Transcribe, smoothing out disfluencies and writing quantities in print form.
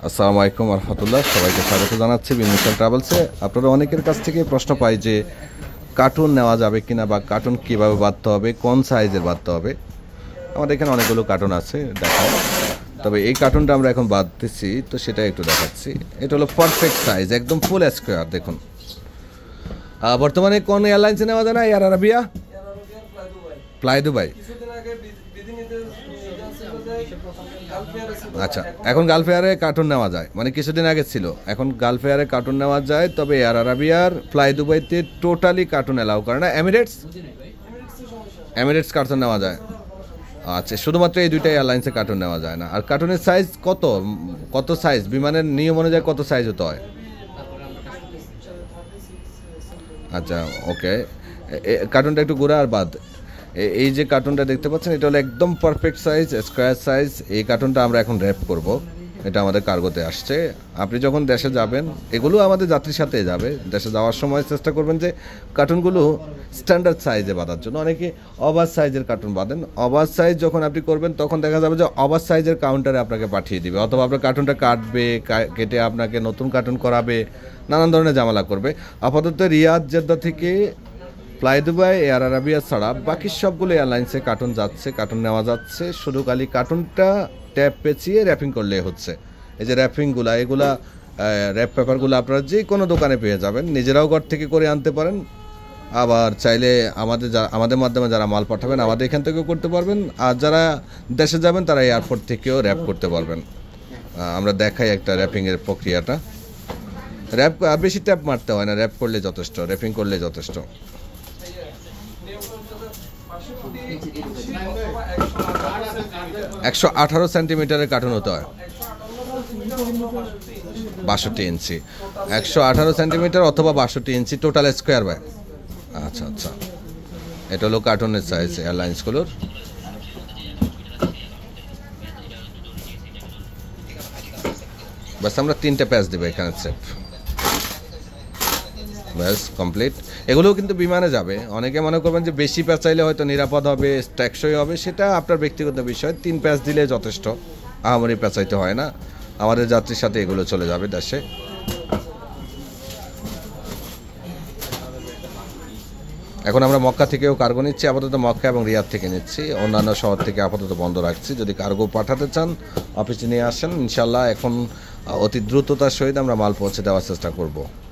আসসালামু আলাইকুম রহমতুল্লাহ, সবাইকে স্বাগত জানাচ্ছি বিনমিশাল ট্রাভেলসে। আপনারা অনেকের কাছ থেকে প্রশ্ন পাই যে কার্টুন নেওয়া যাবে কিনা বা কার্টুন কীভাবে বাঁধতে হবে, কোন সাইজের বাঁধতে হবে। আমাদের এখানে অনেকগুলো কার্টুন আছে দেখায়, তবে এই কার্টুনটা আমরা এখন বাঁধতেছি তো সেটা একটু দেখাচ্ছি। এটা হলো পারফেক্ট সাইজ, একদম ফুল স্কোয়ার। দেখুন বর্তমানে কোন এয়ারলাইন্সে নেওয়া যায় না? Air Arabia, fly Dubai. আচ্ছা, এখন গালফ এয়ারে কার্টুন নেওয়া যায়, মানে কিছুদিন আগে ছিল, এখন গালফ এয়ারে কার্টুন নেওয়া যায়। তবে এয়ার আরাবিয়ার ফ্লাই দুবাইতে টোটালি কার্টুন অ্যালাউ করে না। এমিরেটস কার্টুন নেওয়া যায়। আচ্ছা, শুধুমাত্র এই দুইটা এয়ারলাইন্সে কার্টুন নেওয়া যায় না। আর কার্টুনের সাইজ কত সাইজ বিমানের নিয়ম অনুযায়ী কত সাইজ হতে হয়? আচ্ছা, ওকে। কার্টুনটা একটু ঘোরা আর বাদ। এই যে কার্টুনটা দেখতে পাচ্ছেন, এটা হলো একদম পারফেক্ট সাইজ, স্কোয়ার সাইজ। এই কার্টুনটা আমরা এখন র্যাপ করব, এটা আমাদের কার্গোতে আসছে। আপনি যখন দেশে যাবেন, এগুলো আমাদের যাত্রীর সাথে যাবে, দেশে যাওয়ার সময় চেষ্টা করবেন যে কার্টুনগুলো স্ট্যান্ডার্ড সাইজে বাঁধার জন্য। অনেকে ওভার সাইজের কার্টুন বাঁধেন। ওভার সাইজ যখন আপনি করবেন তখন দেখা যাবে যে ওভার সাইজের কাউন্টারে আপনাকে পাঠিয়ে দিবে, অথবা আপনার কার্টুনটা কাটবে, কেটে আপনাকে নতুন কার্টুন করাবে, নানান ধরনের ঝামেলা করবে। আপাতত রিয়াদ, জেদ্দা থেকে ফ্লাই দুবাই, এয়ার আরাবিয়া ছাড়া বাকি সবগুলো এয়ারলাইন্সে কার্টুন যাচ্ছে, কার্টুন নেওয়া যাচ্ছে। শুধু খালি কার্টুনটা ট্যাপ পেঁচিয়ে র্যাপিং করলে হচ্ছে। এই যে র্যাপিংগুলো, এগুলা র্যাপ পেপারগুলো আপনারা যে কোনো দোকানে পেয়ে যাবেন, নিজেরাও ঘর থেকে করে আনতে পারেন। আবার চাইলে আমাদের মাধ্যমে যারা মাল পাঠাবেন, আমাদের এখান থেকেও করতে পারবেন। আর যারা দেশে যাবেন তারা এয়ারপোর্ট থেকেও র্যাপ করতে পারবেন। আমরা দেখাই একটা র্যাপিংয়ের প্রক্রিয়াটা। র্যাপ বেশি ট্যাপ মারতে হয় না, র্যাপ করলে যথেষ্ট, র্যাপিং করলে যথেষ্ট। 118 সেন্টিমিটারের কার্টুন হতে হয়, 62 ইঞ্চি। 118 সেন্টিমিটার অথবা 62 ইঞ্চি টোটাল স্কোয়ার বাই। আচ্ছা আচ্ছা, এটা হলো কার্টুনের সাইজ এয়ারলাইন্সগুলোর। বাস আমরা 3টে প্যাচ দেবো এখানে, সেফ, ব্যাস কমপ্লিট। এগুলোও কিন্তু বিমানে যাবে। অনেকে মনে করবেন যে বেশি প্যাচ চাইলে হয়তো নিরাপদ হবে, ট্যাক্সই হবে, সেটা আপনার ব্যক্তিগত বিষয়। 3 প্যাচ দিলে যথেষ্ট, আহামরি প্যাঁচাইতে হয় না। আমাদের যাত্রীর সাথে এগুলো চলে যাবে দেশে। এখন আমরা মক্কা থেকেও কার্গো নিচ্ছি, আপাতত মক্কা এবং রিয়াদ থেকে নিচ্ছি, অন্যান্য শহর থেকে আপাতত বন্ধ রাখছি। যদি কার্গো পাঠাতে চান অফিসে নিয়ে আসেন, ইনশাল্লাহ এখন অতি দ্রুততার সহিত আমরা মাল পৌঁছে দেওয়ার চেষ্টা করব।